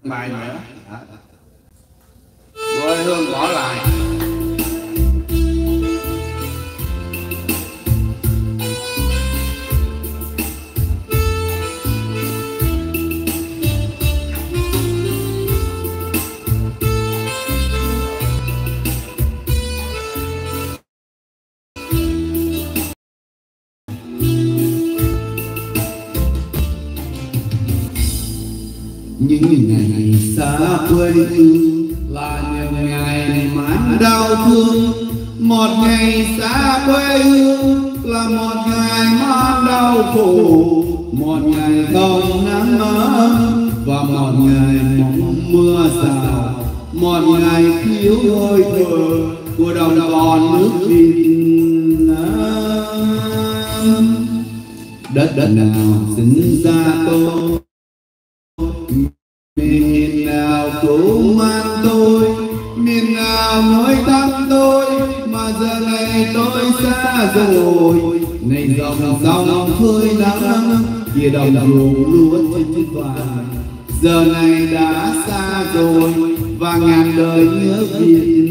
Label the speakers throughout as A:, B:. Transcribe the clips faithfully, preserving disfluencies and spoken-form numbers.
A: bài nữa. Rồi Hương bỏ lại.
B: Những ngày xa quê hương là những ngày mãi đau thương. Một ngày xa quê hương là một ngày mãi đau khổ. Một ngày không nắng ấm và một ngày mong mưa rào. Một ngày thiếu hơi thở của đồng bào nước Việt Nam. Đất đất nào sinh ra tôi, miền nào cũng mang tôi, miền nào nuôi thăm tôi, mà giờ này tôi xa rồi. Này dòng sông phơi nắng, kia đồng ruộng lúa chín vàng, giờ này đã xa rồi và ngàn đời nhớ Việt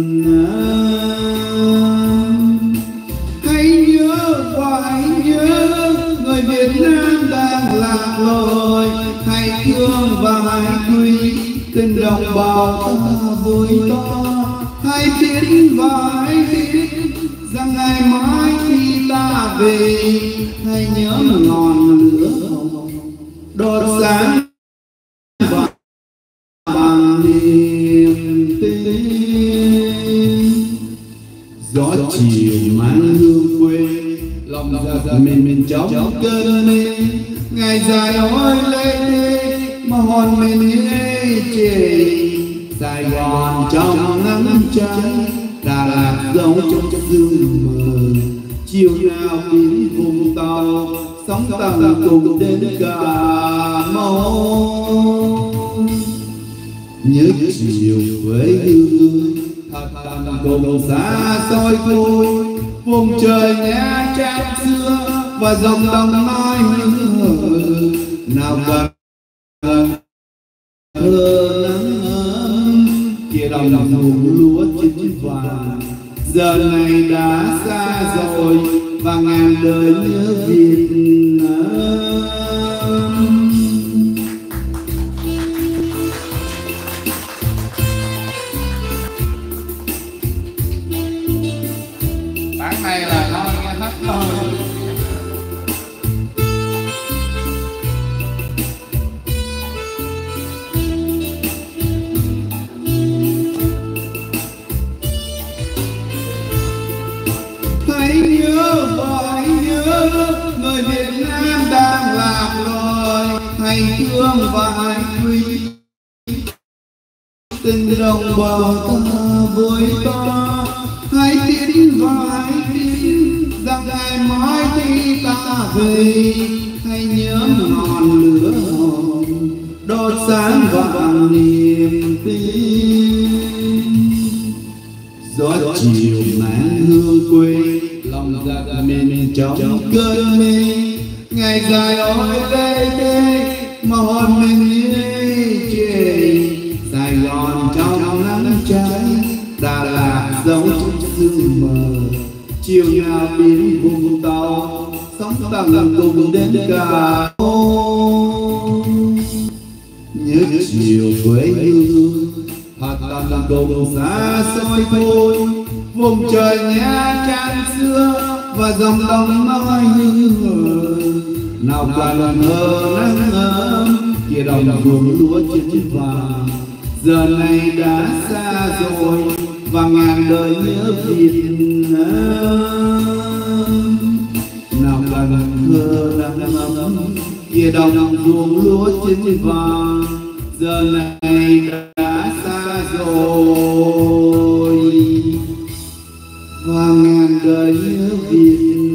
B: Nam. Hãy nhớ và hãy nhớ người Việt Nam đang lạc lối. Hãy thương và hãy quý tình đồng bào ta vui to. Hãy biết và hãy biết rằng ngày mai khi ta về, hãy nhớ ngọn lửa hồng đốt sáng và bằng niềm tin. Gió chiều mang hương quê, lòng giặc mình mình trong cơn mê. Ngày dài ôi lê mà hồn mình ê chề. Sài Gòn trong nắng cháy, Đà Lạt giống trong sương mờ. Chiều nào đến vùng tàu, sóng tầng cùng đến Cà Mau. Nhớ chiều với hương thật tầm cùng xa xôi thôi. Vùng trời Nha Trang xưa và dòng đồng nói hương nào cần thơ nắng ấm, kia đồng ruộng lúa chín vàng, giờ này đã xa rồi và ngàn đời nhớ Việt Nam.
A: Bản này là thôi nghe hết thôi.
B: Hãy nhớ và hãy nhớ người Việt Nam đang lạc lối. Hãy thương và hãy quý tình đồng bào ta vui to. Hãy tin và hãy tin rằng ngày mai khi ta về, hãy nhớ ngọn lửa hồng đốt sáng vàng niềm tin. Gió chiều mang hương quê, lòng giặc mình trong cơn mê. Ngày dài ôi lê đê mà hồn mình ê chề. Sài Gòn trong nắng cháy, Đà Lạt giống trong sương mờ. Chiều nào đến vùng tàu, sóng tầng cùng đến Cà Mau. Nhớ chiều với hương thật tầm cùng xa xôi thôi. Vùng trời Nha Trang xưa và dòng đồng nói hương nào cần thơ nắng ấm, kia đồng ruộng lúa chín vàng, giờ này đã xa rồi và ngàn đời nhớ Việt Nam. Nào cần thơ nắng ấm, kia đồng ruộng lúa chín vàng, giờ này đã xa rồi và ngàn đời nhớ Việt Nam.